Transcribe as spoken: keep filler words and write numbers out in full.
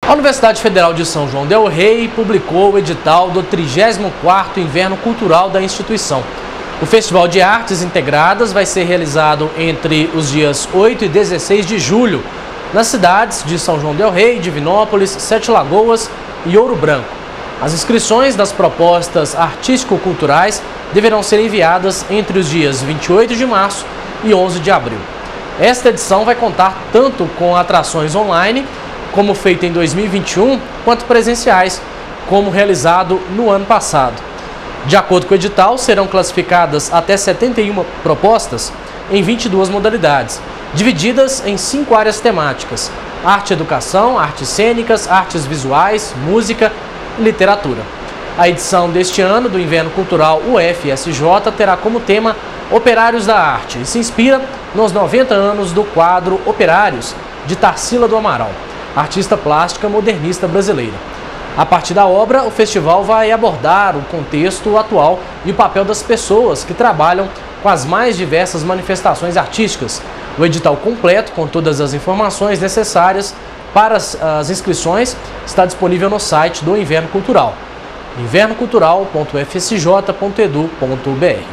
A Universidade Federal de São João del Rei publicou o edital do trigésimo quarto Inverno Cultural da instituição. O Festival de Artes Integradas vai ser realizado entre os dias oito e dezesseis de julho, nas cidades de São João del Rei, Divinópolis, Sete Lagoas e Ouro Branco. As inscrições das propostas artístico-culturais deverão ser enviadas entre os dias vinte e oito de março e onze de abril. Esta edição vai contar tanto com atrações online, como feito em dois mil e vinte e um, quanto presenciais, como realizado no ano passado. De acordo com o edital, serão classificadas até setenta e uma propostas em vinte e duas modalidades, divididas em cinco áreas temáticas: arte e educação, artes cênicas, artes visuais, música e literatura. A edição deste ano do Inverno Cultural U F S J terá como tema Operários da Arte e se inspira nos noventa anos do quadro Operários, de Tarsila do Amaral, artista plástica modernista brasileira. A partir da obra, o festival vai abordar o contexto atual e o papel das pessoas que trabalham com as mais diversas manifestações artísticas. O edital completo, com todas as informações necessárias para as inscrições, está disponível no site do Inverno Cultural, inverno cultural ponto u f s j ponto edu ponto br.